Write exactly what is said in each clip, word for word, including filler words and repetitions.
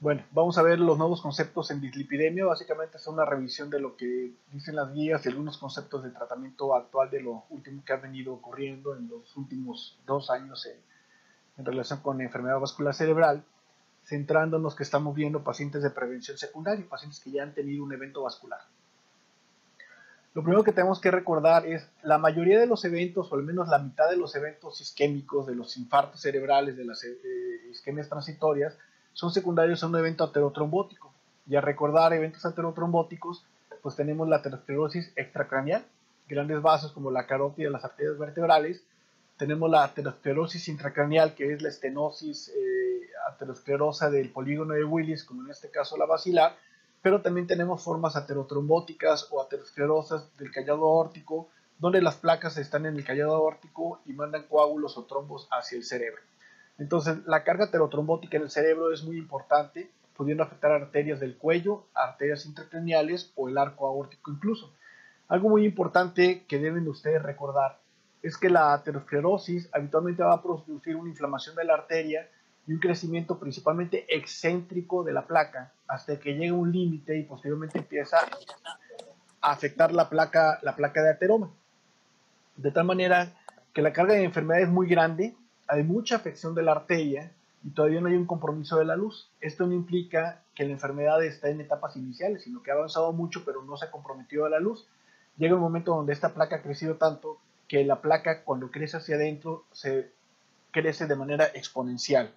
Bueno, vamos a ver los nuevos conceptos en dislipidemia. Básicamente es una revisión de lo que dicen las guías y algunos conceptos de tratamiento actual de lo último que ha venido ocurriendo en los últimos dos años en, en relación con enfermedad vascular cerebral, centrándonos que estamos viendo pacientes de prevención secundaria, pacientes que ya han tenido un evento vascular. Lo primero que tenemos que recordar es la mayoría de los eventos, o al menos la mitad de los eventos isquémicos, de los infartos cerebrales, de las eh, isquemias transitorias, son secundarios a un evento aterotrombótico. Y a recordar eventos aterotrombóticos, pues tenemos la aterosclerosis extracraneal, grandes vasos como la carótida y las arterias vertebrales. Tenemos la aterosclerosis intracraneal, que es la estenosis eh, aterosclerosa del polígono de Willis, como en este caso la basilar, pero también tenemos formas aterotrombóticas o aterosclerosas del callado aórtico, donde las placas están en el callado aórtico y mandan coágulos o trombos hacia el cerebro. Entonces, la carga aterotrombótica en el cerebro es muy importante, pudiendo afectar arterias del cuello, arterias intracraneales o el arco aórtico incluso. Algo muy importante que deben ustedes recordar es que la aterosclerosis habitualmente va a producir una inflamación de la arteria y un crecimiento principalmente excéntrico de la placa hasta que llega un límite y posteriormente empieza a afectar la placa, la placa de ateroma. De tal manera que la carga de enfermedad es muy grande, hay mucha afección de la arteria y todavía no hay un compromiso de la luz. Esto no implica que la enfermedad está en etapas iniciales, sino que ha avanzado mucho pero no se ha comprometido de la luz. Llega un momento donde esta placa ha crecido tanto que la placa, cuando crece hacia adentro, se crece de manera exponencial.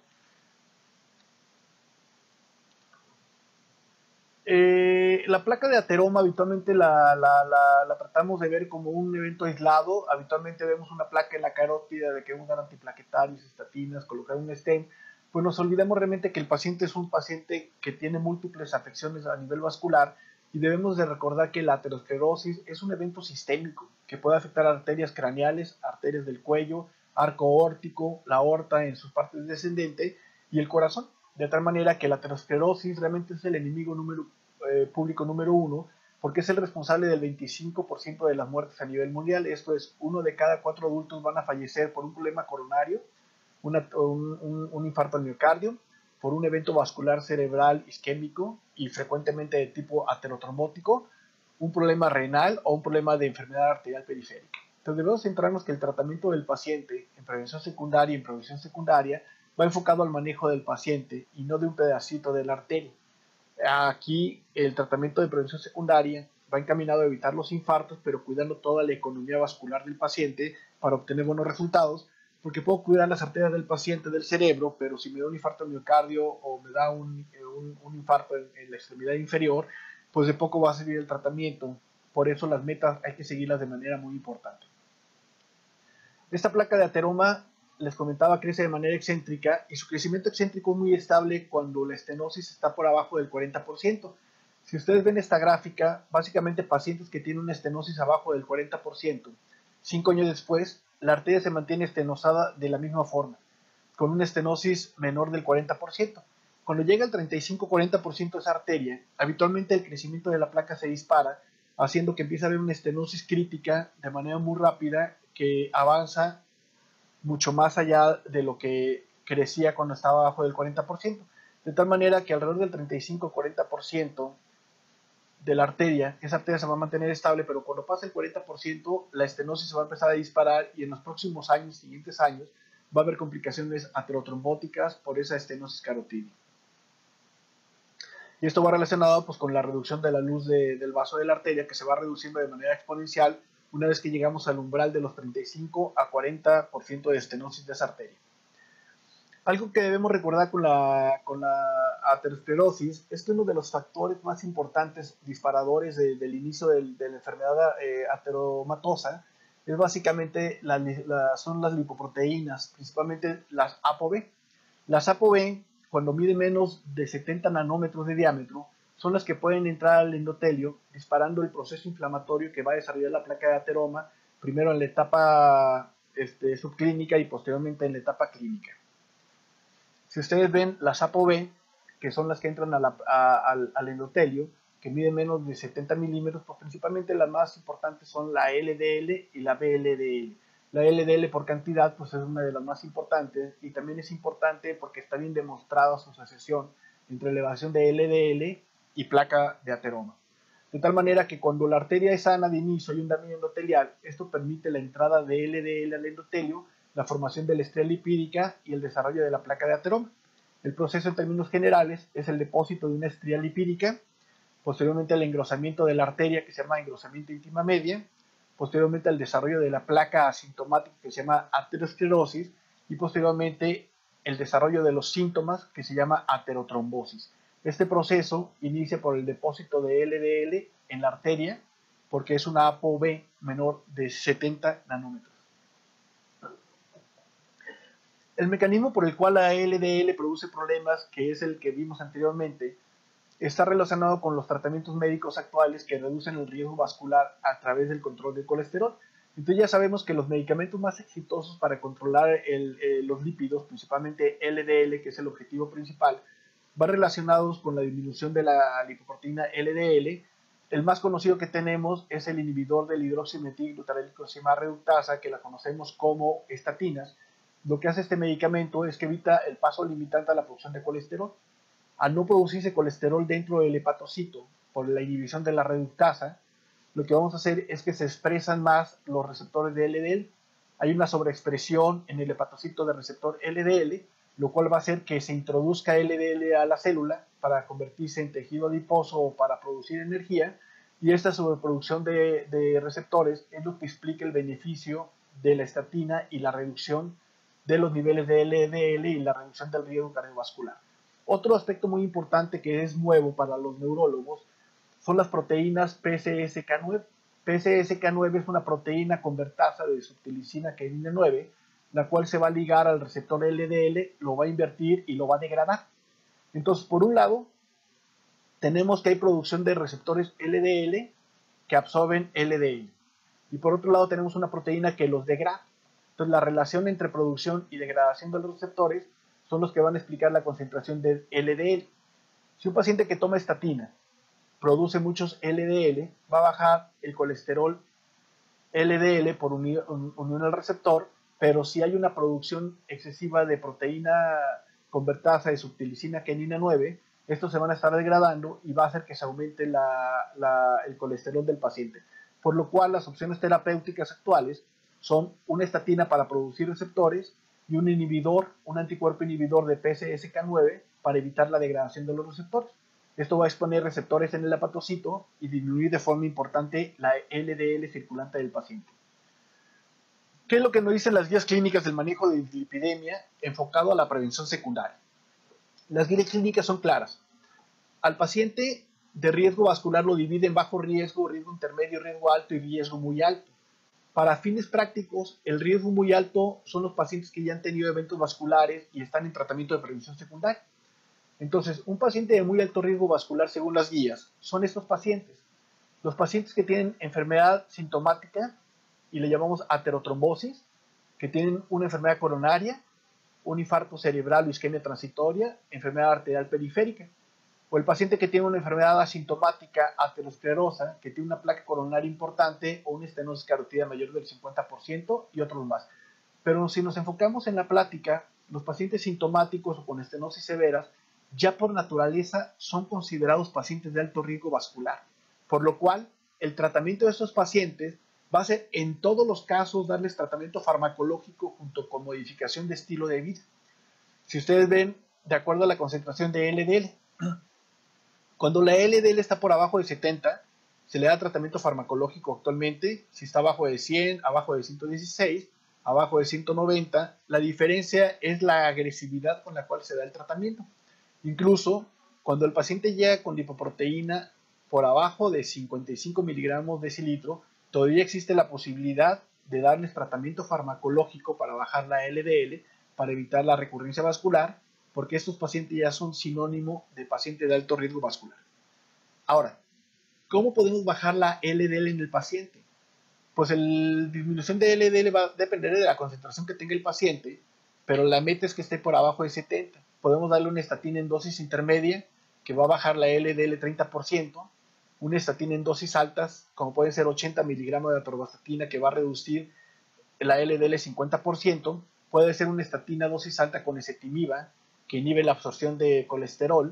Eh, la placa de ateroma habitualmente la, la, la, la, tratamos de ver como un evento aislado. Habitualmente vemos una placa en la carótida de que un antiplaquetarios, estatinas, colocar un stent. Pues nos olvidamos realmente que el paciente es un paciente que tiene múltiples afecciones a nivel vascular y debemos de recordar que la aterosclerosis es un evento sistémico que puede afectar arterias craneales, arterias del cuello, arco aórtico, la aorta en sus partes descendentes y el corazón. De tal manera que la aterosclerosis realmente es el enemigo número, eh, público número uno, porque es el responsable del veinticinco por ciento de las muertes a nivel mundial. Esto es, uno de cada cuatro adultos van a fallecer por un problema coronario, una, un, un, un infarto al miocardio, por un evento vascular cerebral isquémico y frecuentemente de tipo aterotrombótico, un problema renal o un problema de enfermedad arterial periférica. Entonces debemos centrarnos que el tratamiento del paciente en prevención secundaria y en prevención secundaria va enfocado al manejo del paciente y no de un pedacito de la arteria. Aquí el tratamiento de prevención secundaria va encaminado a evitar los infartos, pero cuidando toda la economía vascular del paciente para obtener buenos resultados, porque puedo cuidar las arterias del paciente del cerebro, pero si me da un infarto al miocardio o me da un, un, un infarto en, en la extremidad inferior, pues de poco va a servir el tratamiento. Por eso las metas hay que seguirlas de manera muy importante. Esta placa de ateroma, les comentaba, crece de manera excéntrica y su crecimiento excéntrico es muy estable cuando la estenosis está por abajo del cuarenta por ciento. Si ustedes ven esta gráfica, básicamente pacientes que tienen una estenosis abajo del cuarenta por ciento, cinco años después, la arteria se mantiene estenosada de la misma forma, con una estenosis menor del cuarenta por ciento. Cuando llega al treinta y cinco a cuarenta por ciento de esa arteria, habitualmente el crecimiento de la placa se dispara, haciendo que empiece a haber una estenosis crítica de manera muy rápida que avanza mucho más allá de lo que crecía cuando estaba abajo del cuarenta por ciento. De tal manera que alrededor del treinta y cinco a cuarenta por ciento de la arteria, esa arteria se va a mantener estable, pero cuando pasa el cuarenta por ciento, la estenosis se va a empezar a disparar y en los próximos años, siguientes años, va a haber complicaciones aterotrombóticas por esa estenosis carotídea. Y esto va relacionado pues, con la reducción de la luz de, del vaso de la arteria, que se va reduciendo de manera exponencial una vez que llegamos al umbral de los treinta y cinco a cuarenta por ciento de estenosis de esa arteria. Algo que debemos recordar con la, con la aterosclerosis es que uno de los factores más importantes disparadores de, del inicio de, de la enfermedad eh, ateromatosa es básicamente la, la, son las lipoproteínas, principalmente las ApoB. Las ApoB, cuando miden menos de setenta nanómetros de diámetro, son las que pueden entrar al endotelio disparando el proceso inflamatorio que va a desarrollar la placa de ateroma, primero en la etapa este, subclínica y posteriormente en la etapa clínica. Si ustedes ven las ApoB, que son las que entran a la, a, al, al endotelio, que miden menos de setenta milímetros, pues principalmente las más importantes son la L D L y la B L D L. La L D L por cantidad pues es una de las más importantes y también es importante porque está bien demostrada su asociación entre elevación de L D L y placa de ateroma. De tal manera que cuando la arteria es sana de inicio y un daño endotelial, esto permite la entrada de L D L al endotelio, la formación de la estría lipídica y el desarrollo de la placa de ateroma. El proceso en términos generales es el depósito de una estría lipídica, posteriormente el engrosamiento de la arteria que se llama engrosamiento íntima media, posteriormente el desarrollo de la placa asintomática que se llama aterosclerosis y posteriormente el desarrollo de los síntomas que se llama aterotrombosis. Este proceso inicia por el depósito de L D L en la arteria porque es una A P O B menor de setenta nanómetros. El mecanismo por el cual la L D L produce problemas, que es el que vimos anteriormente, está relacionado con los tratamientos médicos actuales que reducen el riesgo vascular a través del control del colesterol. Entonces ya sabemos que los medicamentos más exitosos para controlar el, eh, los lípidos, principalmente L D L, que es el objetivo principal, van relacionados con la disminución de la lipoproteína L D L. El más conocido que tenemos es el inhibidor del hidroximetilglutarilcoenzima reductasa, que la conocemos como estatinas. Lo que hace este medicamento es que evita el paso limitante a la producción de colesterol. Al no producirse colesterol dentro del hepatocito por la inhibición de la reductasa, lo que vamos a hacer es que se expresan más los receptores de L D L. Hay una sobreexpresión en el hepatocito del receptor L D L, lo cual va a hacer que se introduzca L D L a la célula para convertirse en tejido adiposo o para producir energía, y esta sobreproducción de, de receptores es lo que explica el beneficio de la estatina y la reducción de los niveles de L D L y la reducción del riesgo cardiovascular. Otro aspecto muy importante que es nuevo para los neurólogos son las proteínas P C S K nueve. P C S K nueve es una proteína convertasa de subtilisina quinina nueve, la cual se va a ligar al receptor L D L, lo va a invertir y lo va a degradar. Entonces, por un lado, tenemos que hay producción de receptores L D L que absorben L D L. Y por otro lado, tenemos una proteína que los degrada. Entonces, la relación entre producción y degradación de los receptores son los que van a explicar la concentración de L D L. Si un paciente que toma estatina produce muchos L D L, va a bajar el colesterol L D L por unión, unión al receptor, pero si hay una producción excesiva de proteína convertasa de subtilisina quinina nueve, estos se van a estar degradando y va a hacer que se aumente la, la, el colesterol del paciente. Por lo cual las opciones terapéuticas actuales son una estatina para producir receptores y un inhibidor, un anticuerpo inhibidor de P C S K nueve para evitar la degradación de los receptores. Esto va a exponer receptores en el hepatocito y disminuir de forma importante la L D L circulante del paciente. ¿Qué es lo que nos dicen las guías clínicas del manejo de dislipidemia enfocado a la prevención secundaria? Las guías clínicas son claras. Al paciente de riesgo vascular lo divide en bajo riesgo, riesgo intermedio, riesgo alto y riesgo muy alto. Para fines prácticos, el riesgo muy alto son los pacientes que ya han tenido eventos vasculares y están en tratamiento de prevención secundaria. Entonces, un paciente de muy alto riesgo vascular, según las guías, son estos pacientes. Los pacientes que tienen enfermedad sintomática, y le llamamos aterotrombosis, que tienen una enfermedad coronaria, un infarto cerebral o isquemia transitoria, enfermedad arterial periférica. O el paciente que tiene una enfermedad asintomática aterosclerosa, que tiene una placa coronaria importante o una estenosis carotídea mayor del cincuenta por ciento y otros más. Pero si nos enfocamos en la plática, los pacientes sintomáticos o con estenosis severas ya por naturaleza son considerados pacientes de alto riesgo vascular, por lo cual el tratamiento de estos pacientes va a ser en todos los casos darles tratamiento farmacológico junto con modificación de estilo de vida. Si ustedes ven, de acuerdo a la concentración de L D L, cuando la L D L está por abajo de setenta, se le da tratamiento farmacológico actualmente. Si está abajo de cien, abajo de ciento dieciséis, abajo de ciento noventa, la diferencia es la agresividad con la cual se da el tratamiento. Incluso cuando el paciente llega con lipoproteína por abajo de cincuenta y cinco miligramos decilitro, todavía existe la posibilidad de darles tratamiento farmacológico para bajar la L D L, para evitar la recurrencia vascular, porque estos pacientes ya son sinónimo de paciente de alto riesgo vascular. Ahora, ¿cómo podemos bajar la L D L en el paciente? Pues la disminución de L D L va a depender de la concentración que tenga el paciente, pero la meta es que esté por abajo de setenta. Podemos darle una estatina en dosis intermedia, que va a bajar la L D L treinta por ciento, una estatina en dosis altas, como pueden ser ochenta miligramos de atorvastatina, que va a reducir la L D L cincuenta por ciento, puede ser una estatina dosis alta con ezetimiba, que inhibe la absorción de colesterol,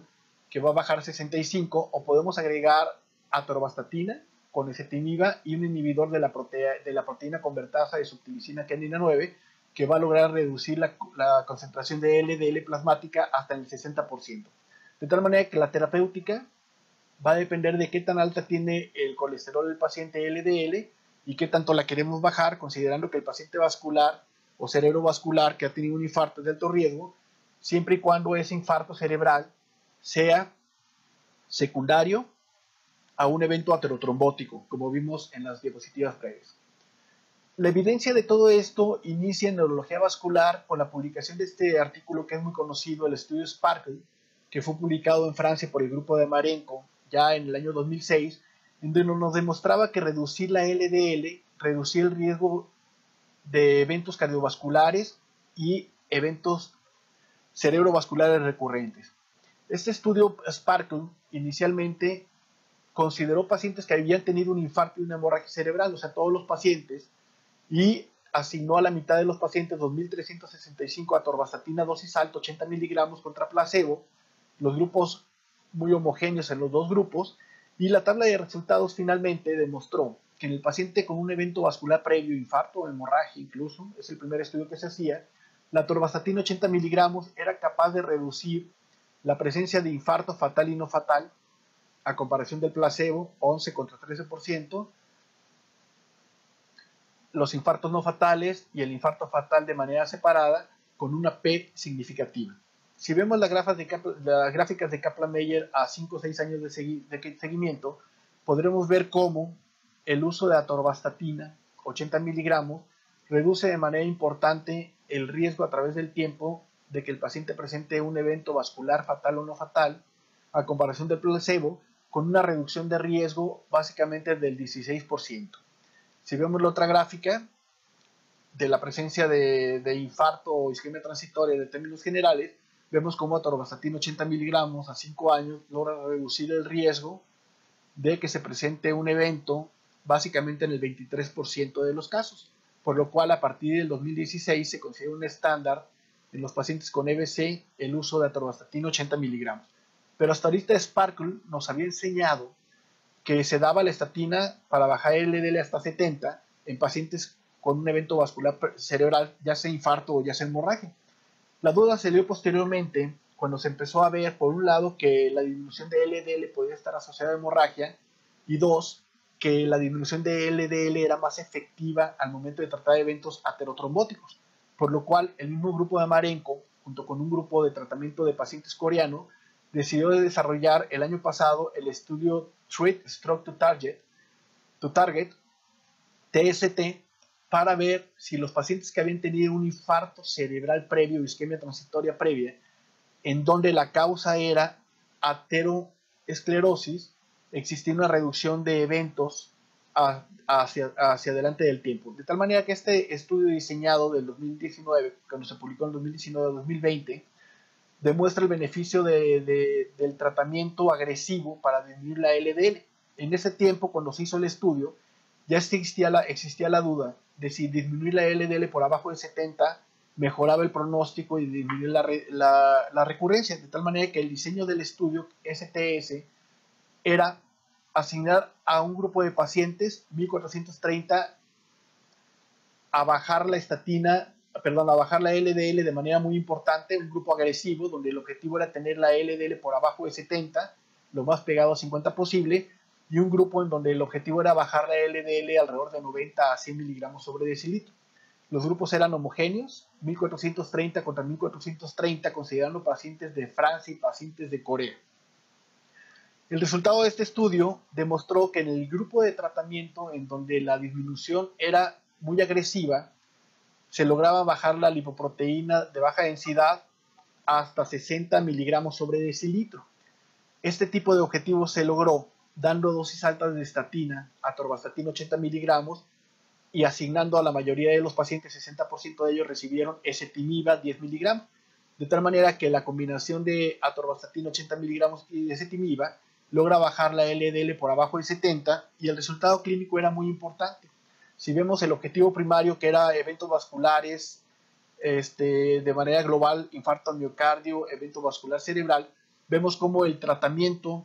que va a bajar sesenta y cinco, o podemos agregar atorvastatina con ezetimiba y un inhibidor de la, protea, de la proteína convertasa de subtilisina canina nueve, que va a lograr reducir la, la concentración de L D L plasmática hasta el sesenta por ciento. De tal manera que la terapéutica va a depender de qué tan alta tiene el colesterol del paciente L D L y qué tanto la queremos bajar, considerando que el paciente vascular o cerebrovascular que ha tenido un infarto de alto riesgo, siempre y cuando ese infarto cerebral sea secundario a un evento aterotrombótico, como vimos en las diapositivas previas. La evidencia de todo esto inicia en neurología vascular con la publicación de este artículo que es muy conocido, el estudio Sparkle, que fue publicado en Francia por el grupo de Marenco ya en el año dos mil seis, en donde nos demostraba que reducir la L D L reducía el riesgo de eventos cardiovasculares y eventos cerebrovasculares recurrentes. Este estudio Sparkle inicialmente consideró pacientes que habían tenido un infarto y una hemorragia cerebral, o sea, todos los pacientes, y asignó a la mitad de los pacientes dos mil trescientos sesenta y cinco atorvastatina dosis alta, ochenta miligramos contra placebo, los grupos muy homogéneos en los dos grupos, y la tabla de resultados finalmente demostró que en el paciente con un evento vascular previo, infarto o hemorragia incluso, es el primer estudio que se hacía, la atorvastatina ochenta miligramos era capaz de reducir la presencia de infarto fatal y no fatal, a comparación del placebo, once contra trece por ciento, los infartos no fatales y el infarto fatal de manera separada, con una P significativa. Si vemos las, grafas de las gráficas de Kaplan-Meier a cinco o seis años de, segui de seguimiento, podremos ver cómo el uso de atorvastatina, ochenta miligramos, reduce de manera importante el riesgo a través del tiempo de que el paciente presente un evento vascular fatal o no fatal, a comparación del placebo, con una reducción de riesgo básicamente del dieciséis por ciento. Si vemos la otra gráfica de la presencia de, de infarto o isquemia transitoria de términos generales, vemos cómo atorvastatina ochenta miligramos a cinco años logra reducir el riesgo de que se presente un evento básicamente en el veintitrés por ciento de los casos, por lo cual a partir del dos mil dieciséis se considera un estándar en los pacientes con E B C el uso de atorvastatina ochenta miligramos. Pero hasta ahorita Sparkle nos había enseñado que se daba la estatina para bajar el L D L hasta setenta en pacientes con un evento vascular cerebral, ya sea infarto o ya sea hemorragia. La duda se dio posteriormente cuando se empezó a ver, por un lado, que la disminución de L D L podía estar asociada a hemorragia, y dos, que la disminución de L D L era más efectiva al momento de tratar eventos aterotrombóticos, por lo cual el mismo grupo de Marenco, junto con un grupo de tratamiento de pacientes coreanos, decidió desarrollar el año pasado el estudio Treat Stroke to Target, to Target, T S T, para ver si los pacientes que habían tenido un infarto cerebral previo, isquemia transitoria previa, en donde la causa era ateroesclerosis, existía una reducción de eventos a, hacia, hacia adelante del tiempo. De tal manera que este estudio diseñado del dos mil diecinueve, cuando se publicó en dos mil diecinueve a dos mil veinte, demuestra el beneficio de, de, del tratamiento agresivo para disminuir la L D L. En ese tiempo, cuando se hizo el estudio, ya existía la, existía la duda de si disminuir la L D L por abajo de setenta mejoraba el pronóstico y disminuir la, la, la recurrencia, de tal manera que el diseño del estudio S T S era asignar a un grupo de pacientes, mil cuatrocientos treinta, a bajar la estatina, perdón, a bajar la L D L de manera muy importante, un grupo agresivo, donde el objetivo era tener la L D L por abajo de setenta, lo más pegado a cincuenta posible, y un grupo en donde el objetivo era bajar la L D L alrededor de noventa a cien miligramos sobre decilitro. Los grupos eran homogéneos, mil cuatrocientos treinta contra mil cuatrocientos treinta, considerando pacientes de Francia y pacientes de Corea. El resultado de este estudio demostró que en el grupo de tratamiento, en donde la disminución era muy agresiva, se lograba bajar la lipoproteína de baja densidad hasta sesenta miligramos sobre decilitro. Este tipo de objetivo se logró dando dosis altas de estatina, atorvastatina ochenta miligramos, y asignando a la mayoría de los pacientes, sesenta por ciento de ellos recibieron ezetimiba diez miligramos, de tal manera que la combinación de atorvastatina ochenta miligramos y ezetimiba logra bajar la L D L por abajo de setenta, y el resultado clínico era muy importante. Si vemos el objetivo primario, que era eventos vasculares este, de manera global, infarto al miocardio, evento vascular cerebral, vemos como el tratamiento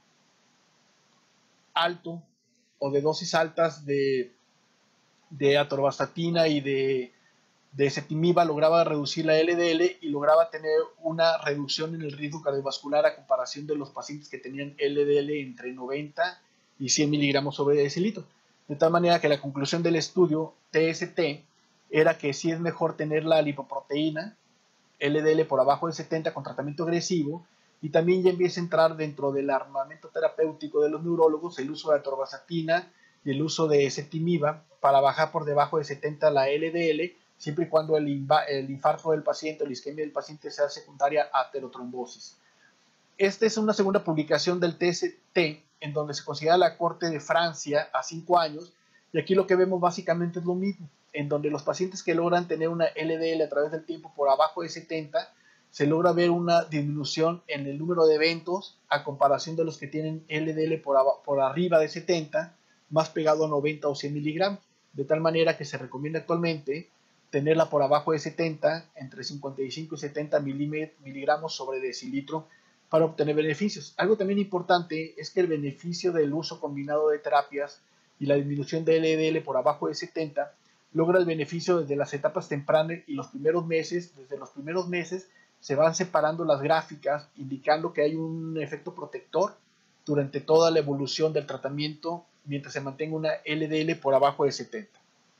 alto o de dosis altas de, de atorvastatina y de, de ezetimiba lograba reducir la L D L y lograba tener una reducción en el riesgo cardiovascular a comparación de los pacientes que tenían L D L entre noventa y cien miligramos sobre decilitro. De tal manera que la conclusión del estudio T S T era que sí es mejor tener la lipoproteína L D L por abajo de setenta con tratamiento agresivo, y también ya empieza a entrar dentro del armamento terapéutico de los neurólogos el uso de atorvastatina y el uso de ezetimiba para bajar por debajo de setenta la L D L, siempre y cuando el, el infarto del paciente o la isquemia del paciente sea secundaria a aterotrombosis. Esta es una segunda publicación del T S T en donde se considera la Corte de Francia a cinco años, y aquí lo que vemos básicamente es lo mismo, en donde los pacientes que logran tener una L D L a través del tiempo por abajo de setenta, se logra ver una disminución en el número de eventos a comparación de los que tienen L D L por, por arriba de setenta, más pegado a noventa o cien miligramos, de tal manera que se recomienda actualmente tenerla por abajo de setenta, entre cincuenta y cinco y setenta miligramos sobre decilitro para obtener beneficios. Algo también importante es que el beneficio del uso combinado de terapias y la disminución de L D L por abajo de setenta logra el beneficio desde las etapas tempranas y los primeros meses. Desde los primeros meses se van separando las gráficas, indicando que hay un efecto protector durante toda la evolución del tratamiento mientras se mantenga una L D L por abajo de setenta.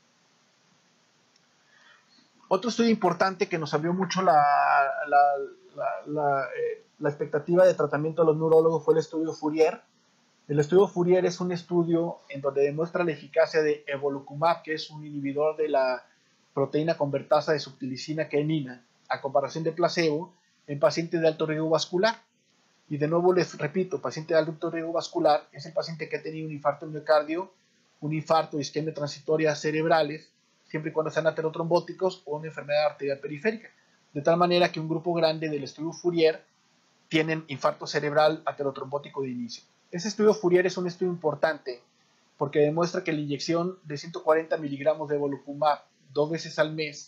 Otro estudio importante que nos abrió mucho la, la, la, la, eh, la expectativa de tratamiento de los neurólogos fue el estudio Fourier. El estudio Fourier es un estudio en donde demuestra la eficacia de evolocumab, que es un inhibidor de la proteína convertasa de subtilisina quinina, a comparación de placebo, en pacientes de alto riesgo vascular. Y de nuevo les repito, paciente de alto riesgo vascular es el paciente que ha tenido un infarto de miocardio, un infarto de isquemia transitoria cerebrales, siempre y cuando sean aterotrombóticos, o una enfermedad arterial periférica. De tal manera que un grupo grande del estudio Fourier tienen infarto cerebral aterotrombótico de inicio. Ese estudio Fourier es un estudio importante porque demuestra que la inyección de ciento cuarenta miligramos de evolocumab dos veces al mes,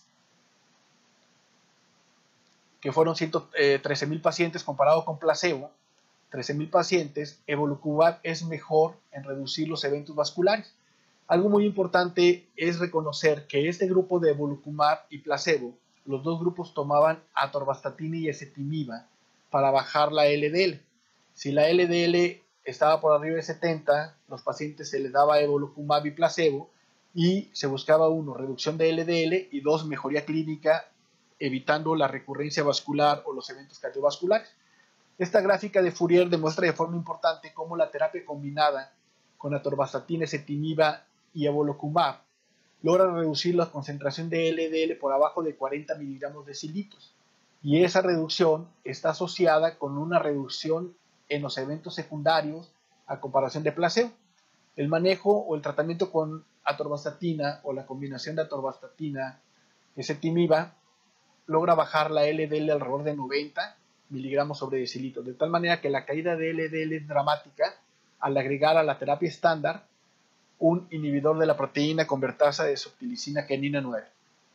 que fueron ciento trece mil pacientes comparado con placebo, trece mil pacientes, evolocumab es mejor en reducir los eventos vasculares. Algo muy importante es reconocer que este grupo de evolocumab y placebo, los dos grupos tomaban atorvastatina y ezetimiba para bajar la L D L. Si la L D L estaba por arriba de setenta, los pacientes se les daba evolocumab y placebo y se buscaba, uno, reducción de L D L y dos, mejoría clínica, evitando la recurrencia vascular o los eventos cardiovasculares. Esta gráfica de Fourier demuestra de forma importante cómo la terapia combinada con atorvastatina, ezetimiba y evolocumab logra reducir la concentración de L D L por abajo de cuarenta miligramos de decilitros. Y esa reducción está asociada con una reducción en los eventos secundarios a comparación de placebo. El manejo o el tratamiento con atorvastatina o la combinación de atorvastatina y ezetimiba logra bajar la L D L alrededor de noventa miligramos sobre decilitro, de tal manera que la caída de L D L es dramática al agregar a la terapia estándar un inhibidor de la proteína convertasa de subtilisina quinina nueve.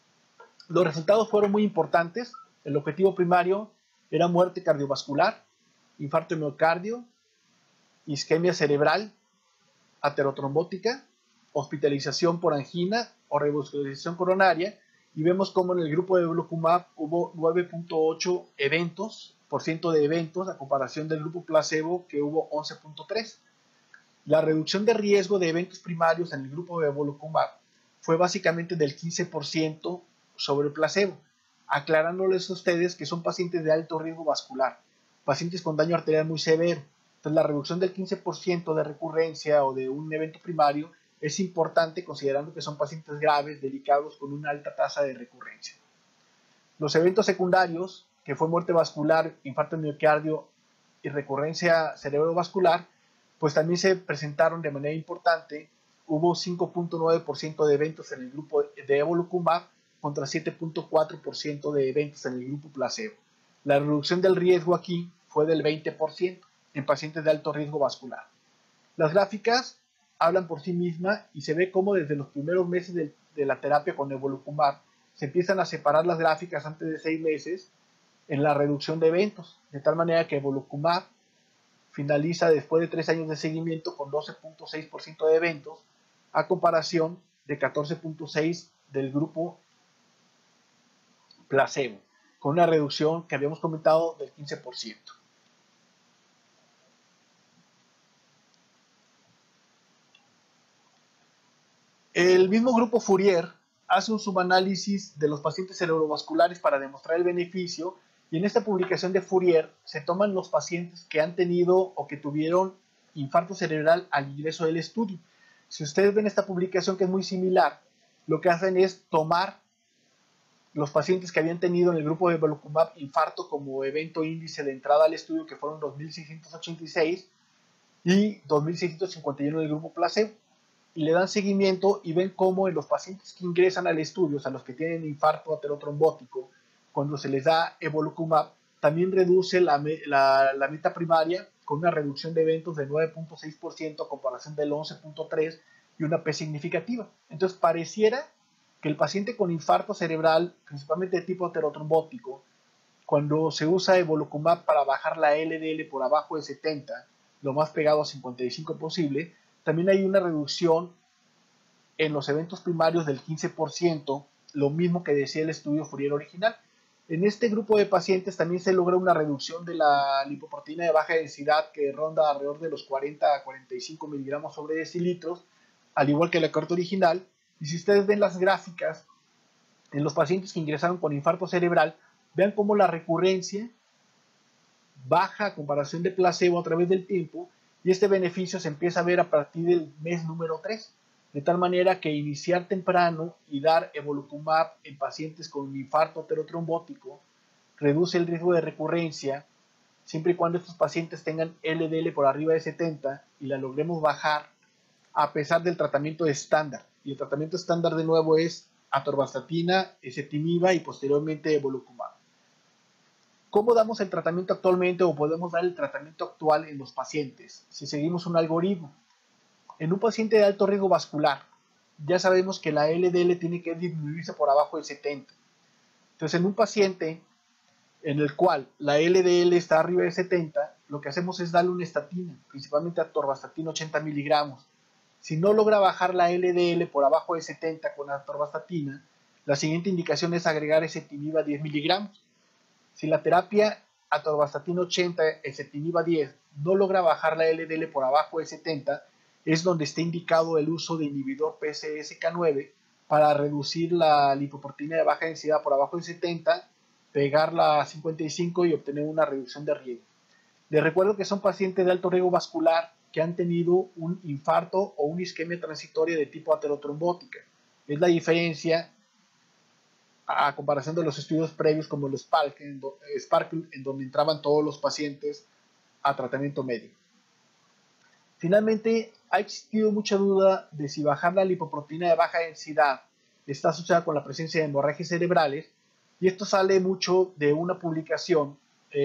Los resultados fueron muy importantes. El objetivo primario era muerte cardiovascular, infarto de miocardio, isquemia cerebral, aterotrombótica, hospitalización por angina o revascularización coronaria, y vemos como en el grupo de evolocumab hubo nueve punto ocho eventos, por ciento de eventos, a comparación del grupo placebo que hubo once punto tres. La reducción de riesgo de eventos primarios en el grupo de evolocumab fue básicamente del quince por ciento sobre el placebo, aclarándoles a ustedes que son pacientes de alto riesgo vascular, pacientes con daño arterial muy severo. Entonces, la reducción del quince por ciento de recurrencia o de un evento primario es importante considerando que son pacientes graves, delicados, con una alta tasa de recurrencia. Los eventos secundarios, que fue muerte vascular, infarto de miocardio y recurrencia cerebrovascular, pues también se presentaron de manera importante. Hubo cinco punto nueve por ciento de eventos en el grupo de evolocumab contra siete punto cuatro por ciento de eventos en el grupo placebo. La reducción del riesgo aquí fue del veinte por ciento en pacientes de alto riesgo vascular. Las gráficas hablan por sí mismas y se ve cómo desde los primeros meses de, de la terapia con evolocumab se empiezan a separar las gráficas antes de seis meses en la reducción de eventos, de tal manera que evolocumab finaliza después de tres años de seguimiento con doce punto seis por ciento de eventos, a comparación de catorce punto seis por ciento del grupo placebo, con una reducción que habíamos comentado del quince por ciento. El mismo grupo Fourier hace un subanálisis de los pacientes cerebrovasculares para demostrar el beneficio, y en esta publicación de Fourier se toman los pacientes que han tenido o que tuvieron infarto cerebral al ingreso del estudio. Si ustedes ven esta publicación, que es muy similar, lo que hacen es tomar los pacientes que habían tenido en el grupo de evolocumab infarto como evento índice de entrada al estudio, que fueron dos mil seiscientos ochenta y seis, y dos mil seiscientos cincuenta y uno del grupo placebo, y le dan seguimiento y ven cómo en los pacientes que ingresan al estudio, o sea, los que tienen infarto aterotrombótico, cuando se les da evolocumab, también reduce la, la, la meta primaria con una reducción de eventos de nueve punto seis por ciento a comparación del once punto tres por ciento y una P significativa. Entonces pareciera que el paciente con infarto cerebral, principalmente de tipo aterotrombótico, cuando se usa evolocumab para bajar la L D L por abajo de setenta, lo más pegado a cincuenta y cinco posible, también hay una reducción en los eventos primarios del quince por ciento, lo mismo que decía el estudio Fourier original. En este grupo de pacientes también se logra una reducción de la lipoproteína de baja densidad que ronda alrededor de los cuarenta a cuarenta y cinco miligramos sobre decilitros, al igual que la corte original. Y si ustedes ven las gráficas, en los pacientes que ingresaron con infarto cerebral, vean cómo la recurrencia baja a comparación de placebo a través del tiempo, y este beneficio se empieza a ver a partir del mes número tres, de tal manera que iniciar temprano y dar evolocumab en pacientes con infarto aterotrombótico reduce el riesgo de recurrencia, siempre y cuando estos pacientes tengan L D L por arriba de setenta y la logremos bajar a pesar del tratamiento estándar. Y el tratamiento estándar de nuevo es atorvastatina, ezetimiba y posteriormente evolocumab. ¿Cómo damos el tratamiento actualmente o podemos dar el tratamiento actual en los pacientes? Si seguimos un algoritmo. En un paciente de alto riesgo vascular, ya sabemos que la L D L tiene que disminuirse por abajo del setenta. Entonces, en un paciente en el cual la L D L está arriba de setenta, lo que hacemos es darle una estatina, principalmente atorvastatina ochenta miligramos. Si no logra bajar la L D L por abajo de setenta con atorvastatina, la siguiente indicación es agregar ezetimiba diez miligramos. Si la terapia atorvastatina ochenta, ezetimiba diez no logra bajar la L D L por abajo de setenta, es donde está indicado el uso de inhibidor P C S K nueve para reducir la lipoproteína de baja densidad por abajo de setenta, pegarla a cincuenta y cinco y obtener una reducción de riesgo. Les recuerdo que son pacientes de alto riesgo vascular que han tenido un infarto o una isquemia transitoria de tipo aterotrombótica. Es la diferencia a comparación de los estudios previos como los Sparkle, en, do, Sparkle, en donde entraban todos los pacientes a tratamiento médico. Finalmente, ha existido mucha duda de si bajar la lipoproteína de baja densidad está asociada con la presencia de hemorragias cerebrales, y esto sale mucho de una publicación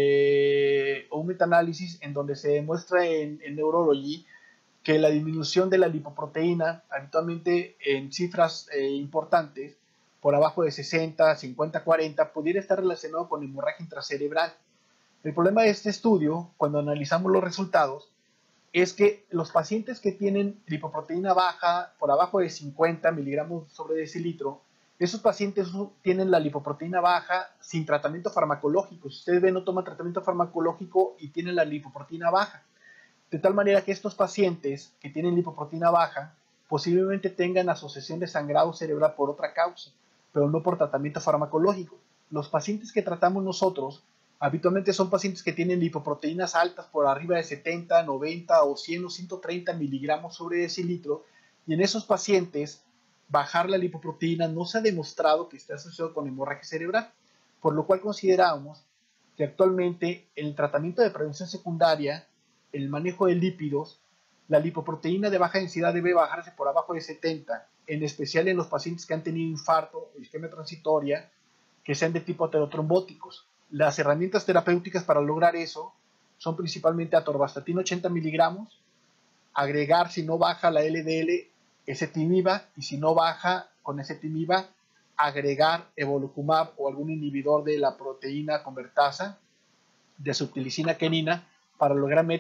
eh, o un metaanálisis en donde se demuestra en, en Neurology que la disminución de la lipoproteína, habitualmente en cifras eh, importantes, por abajo de sesenta, cincuenta, cuarenta, pudiera estar relacionado con hemorragia intracerebral. El problema de este estudio, cuando analizamos los resultados, es que los pacientes que tienen lipoproteína baja por abajo de cincuenta miligramos sobre decilitro, esos pacientes tienen la lipoproteína baja sin tratamiento farmacológico. Si ustedes ven, no toman tratamiento farmacológico y tienen la lipoproteína baja. De tal manera que estos pacientes que tienen lipoproteína baja posiblemente tengan asociación de sangrado cerebral por otra causa, pero no por tratamiento farmacológico. Los pacientes que tratamos nosotros habitualmente son pacientes que tienen lipoproteínas altas por arriba de setenta, noventa o cien o ciento treinta miligramos sobre decilitro, y en esos pacientes bajar la lipoproteína no se ha demostrado que esté asociado con hemorragia cerebral, por lo cual consideramos que actualmente en el tratamiento de prevención secundaria, el manejo de lípidos, la lipoproteína de baja densidad debe bajarse por abajo de setenta, en especial en los pacientes que han tenido infarto o isquemia transitoria, que sean de tipo aterotrombóticos. Las herramientas terapéuticas para lograr eso son principalmente atorvastatina ochenta miligramos, agregar, si no baja la L D L, ezetimiba, y si no baja con ezetimiba, agregar evolocumab o algún inhibidor de la proteína convertasa de subtilicina quinina para lograr metas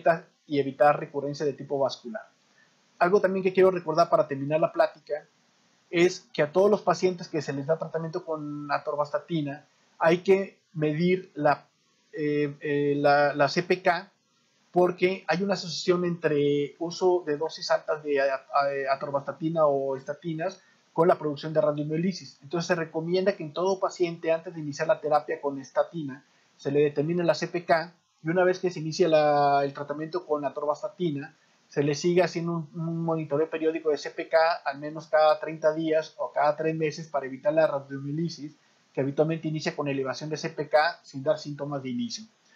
y evitar recurrencia de tipo vascular. Algo también que quiero recordar para terminar la plática es que a todos los pacientes que se les da tratamiento con atorvastatina hay que medir la, eh, eh, la, la C P K, porque hay una asociación entre uso de dosis altas de atorvastatina o estatinas con la producción de radiomiolisis. Entonces se recomienda que en todo paciente, antes de iniciar la terapia con estatina, se le determine la C P K, y una vez que se inicie la, el tratamiento con atorvastatina, se le sigue haciendo un, un monitoreo periódico de C P K al menos cada treinta días o cada tres meses para evitar la radiomiolisis, que habitualmente inicia con elevación de C P K sin dar síntomas de inicio.